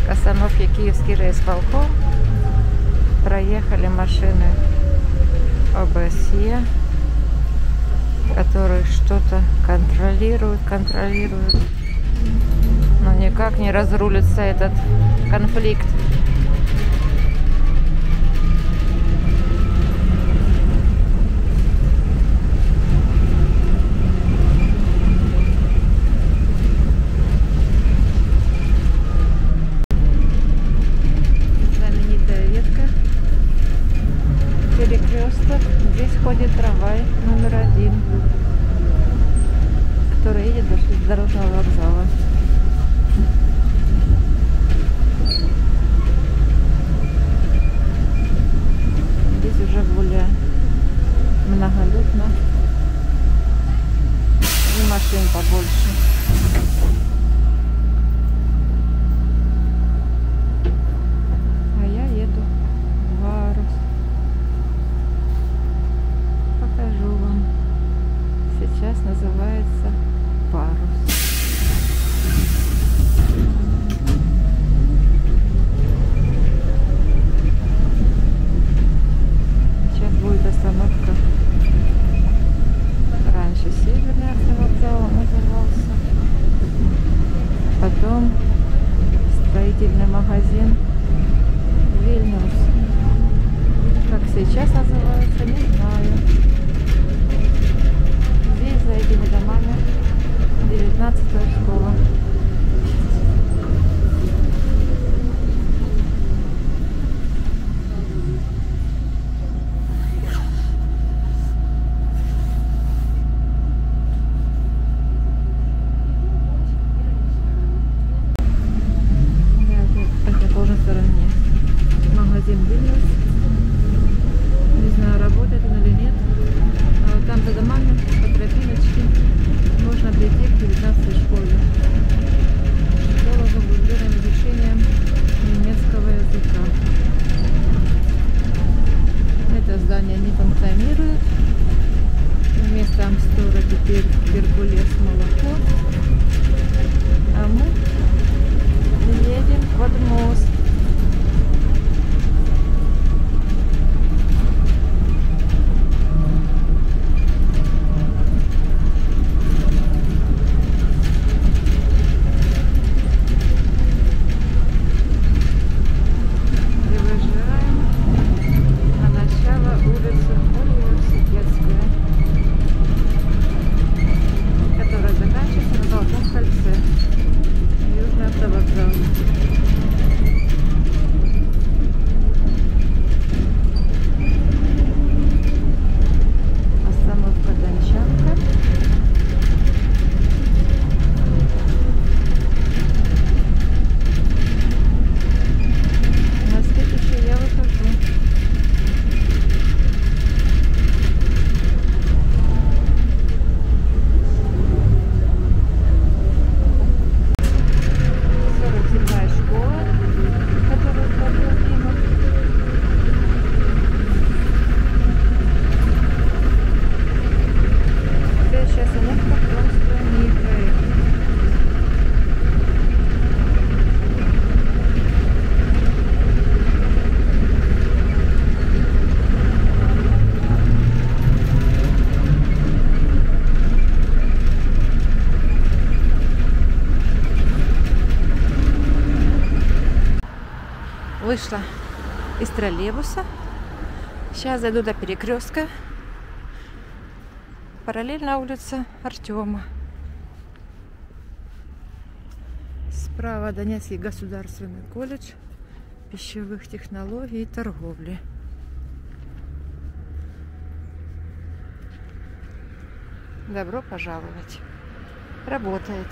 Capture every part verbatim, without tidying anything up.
К остановке Киевский райисполком проехали машины ОБСЕ, которые что-то контролируют, контролируют, но никак не разрулится этот конфликт. Перекресток. Здесь ходит трамвай номер один, который едет до дорожного вокзала. Здесь уже более многолюдно и машин побольше. А я еду в Варус. Покажу вам. Сейчас называется Парус. Сейчас будет остановка. Раньше Северный автовокзал назывался. Потом строительный магазин Вильнюс. Как сейчас называется, не знаю. Здесь за этими домами девятнадцатая школа. На противоположной стороне магазин Вильнюс. Не знаю, работает он или нет. А вот там за домами по тропиночке можно прийти к девятнадцатой школе. Школа с углубленным изучением немецкого языка. Это здание не функционирует. Вместо Амстора теперь Геркулес молоко. А мы едем под мост. Вышла из троллейбуса. Сейчас зайду до перекрестка. Параллельно улица Артема. Справа Донецкий государственный колледж пищевых технологий и торговли. Добро пожаловать. Работает.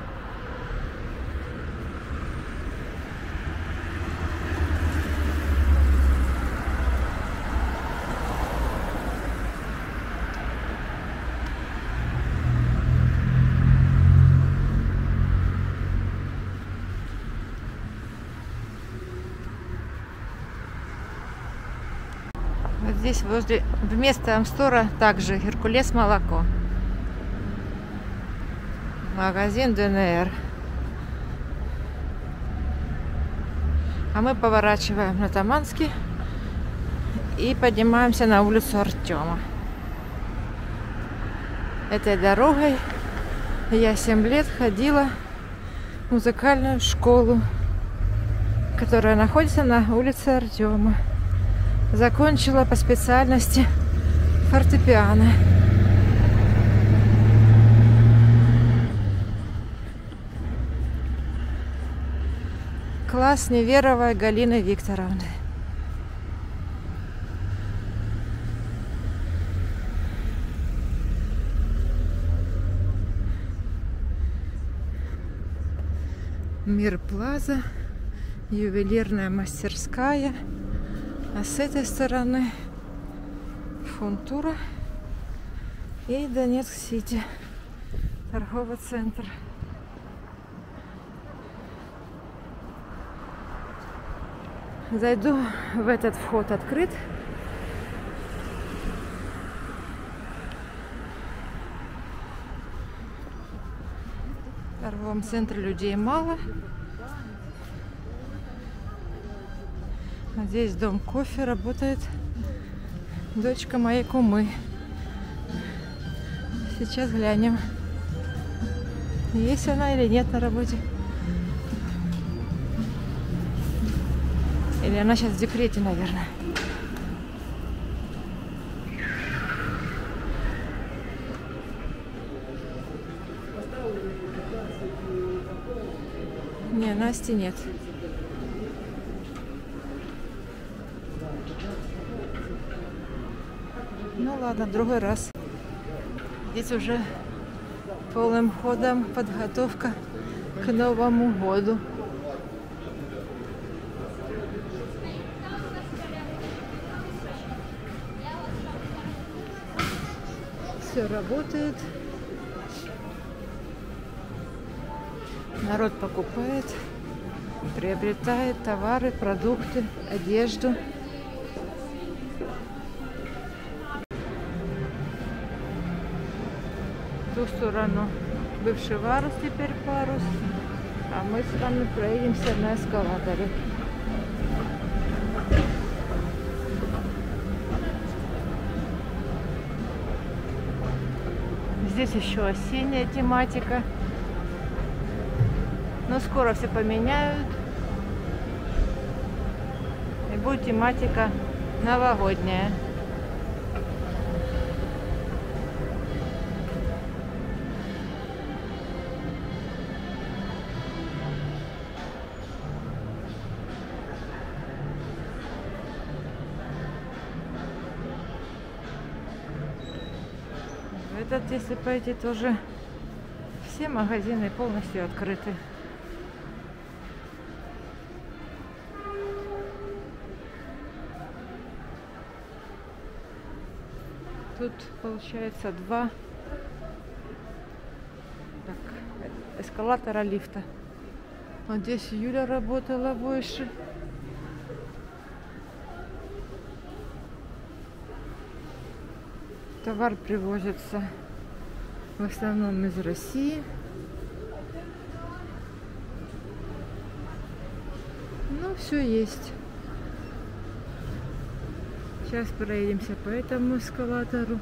Вот здесь возле вместо Амстора также Геркулес молоко. Магазин ДНР. А мы поворачиваем на Таманский и поднимаемся на улицу Артема. Этой дорогой я семь лет ходила в музыкальную школу, которая находится на улице Артема. Закончила по специальности фортепиано. Класс Неверовой Галины Викторовны. Мир Плаза, ювелирная мастерская, а с этой стороны Фунтура и Донецк-Сити, торговый центр. Зайду в этот вход, открыт. В торговом центре людей мало. Здесь дом кофе, работает дочка моей кумы. Сейчас глянем, есть она или нет на работе. Или она сейчас в декрете, наверное. Не, Насти нет. Ну ладно, в другой раз. Здесь уже полным ходом подготовка к Новому году. Все работает. Народ покупает, приобретает товары, продукты, одежду. В ту сторону бывший Варус, теперь парус. А мы с вами проедемся на эскалаторе. Здесь еще осенняя тематика. Но скоро все поменяют. И будет тематика новогодняя. Этот, если пойти, тоже все магазины полностью открыты. Тут получается два так, эскалатора лифта. Вот здесь Юля работала больше. Товар привозится в основном из России. Ну, все есть. Сейчас проедемся по этому эскалатору.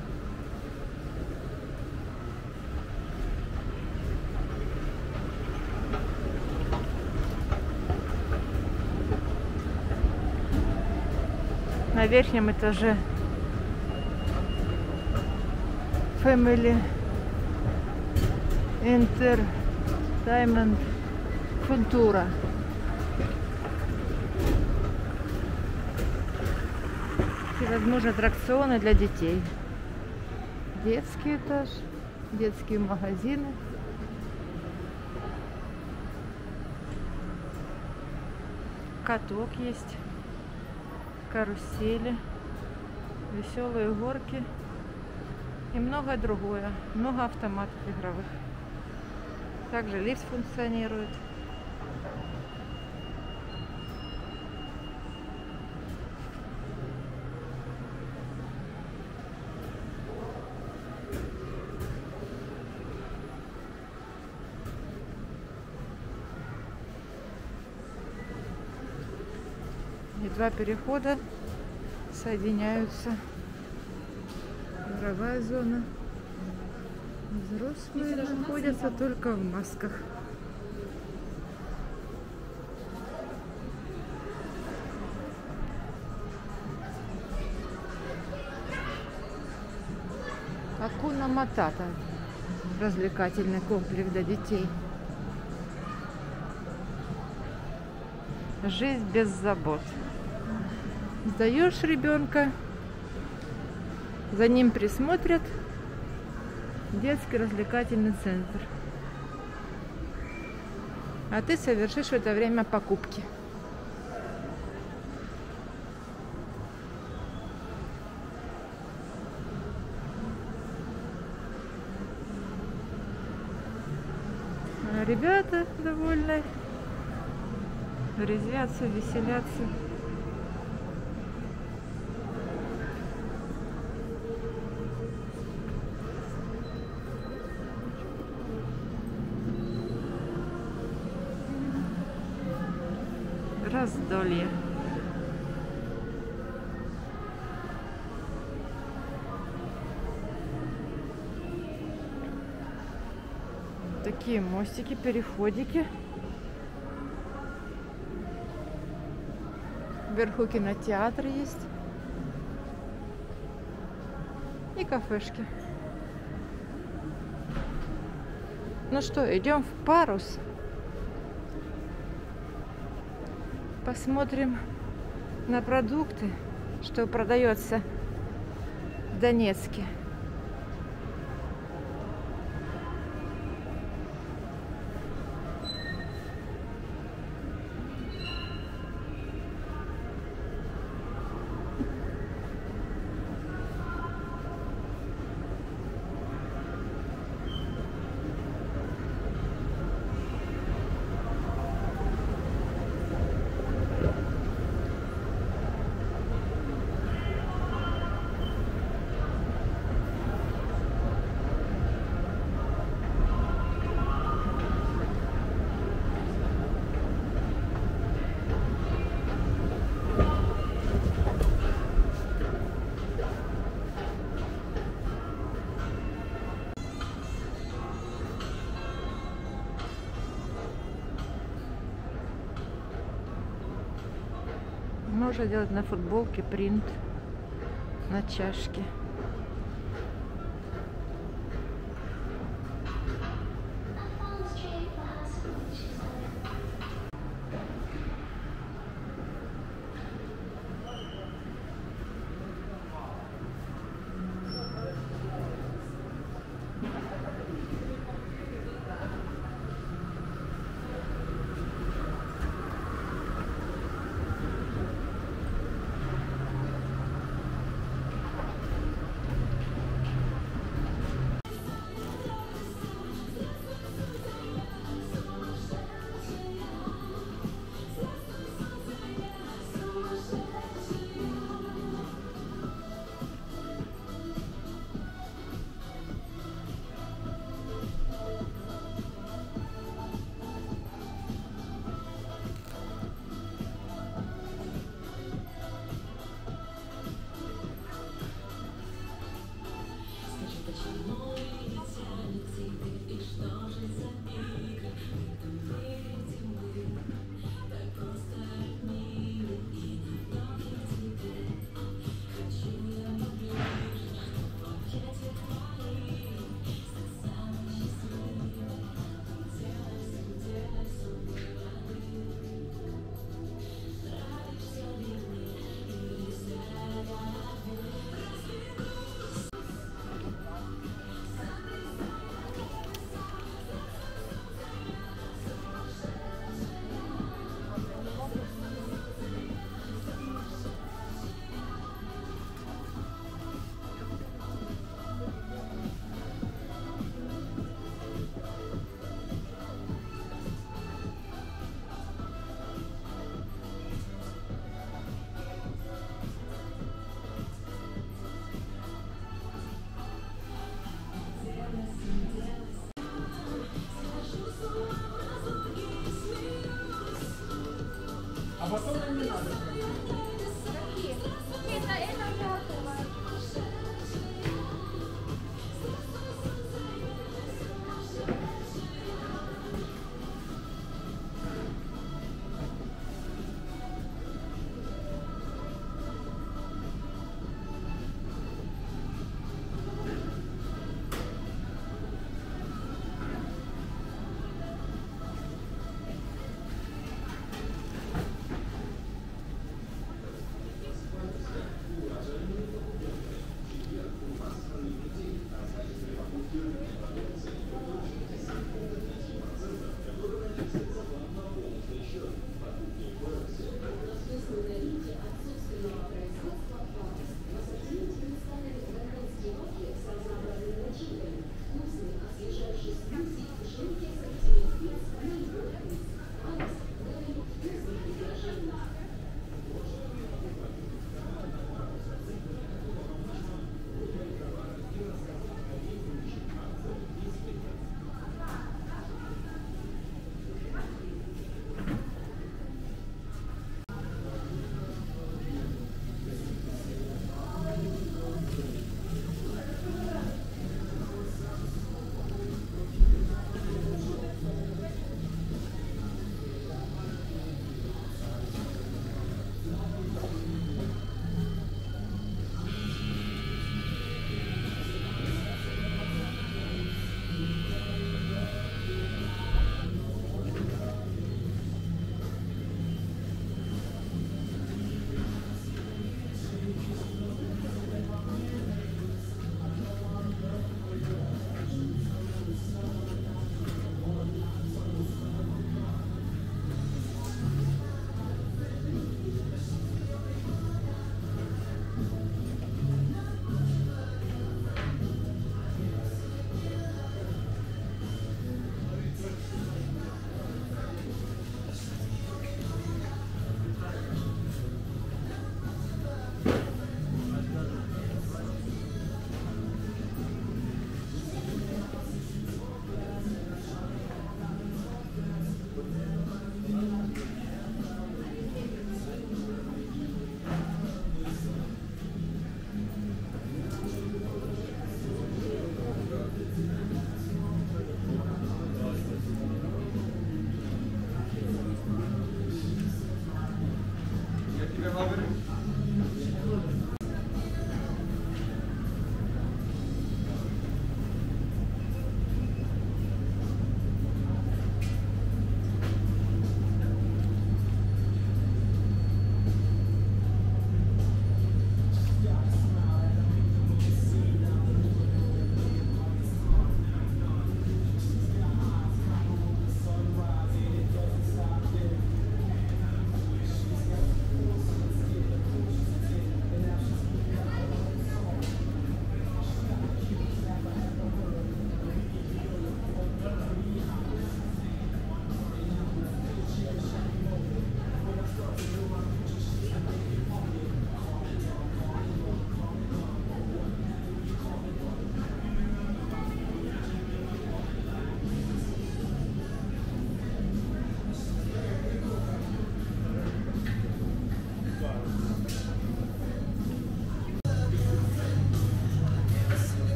На верхнем этаже Family Entertainment Фунтура. Всевозможные аттракционы для детей. Детский этаж, детские магазины. Каток есть, карусели, веселые горки и многое другое. Много автоматов игровых. Также лифт функционирует. И два перехода соединяются. Игровая зона. Взрослые находятся только в масках. Акуна Матата. Развлекательный комплекс для детей. Жизнь без забот. Сдаешь ребенка, за ним присмотрят. Детский развлекательный центр. А ты совершишь в это время покупки. А ребята довольны, резвятся, веселятся. Раздолье. Такие мостики, переходики. Вверху кинотеатр есть. И кафешки. Ну что, идем в Парус. Посмотрим на продукты, что продается в Донецке. Можно делать на футболке принт, на чашке. А потом не надо.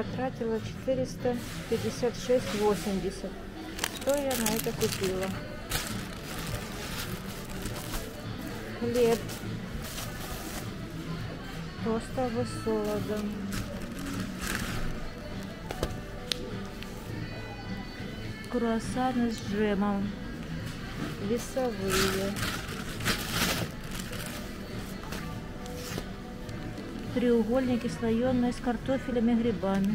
потратила четыреста пятьдесят шесть восемьдесят. Что я на это купила? Хлеб тостовый с солодом. Круассаны с джемом. Весовые. Треугольники слоеные с картофелем и грибами.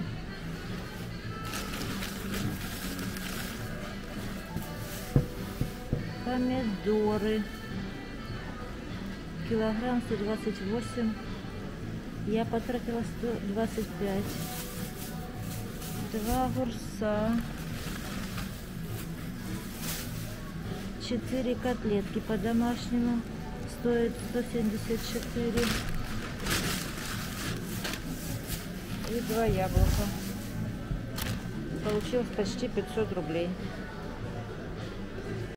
Помидоры. Килограмм сто двадцать восемь. Я потратила сто двадцать пять. Два огурца. Четыре котлетки по-домашнему. Стоит сто семьдесят четыре. И два яблока. Получилось почти пятьсот рублей.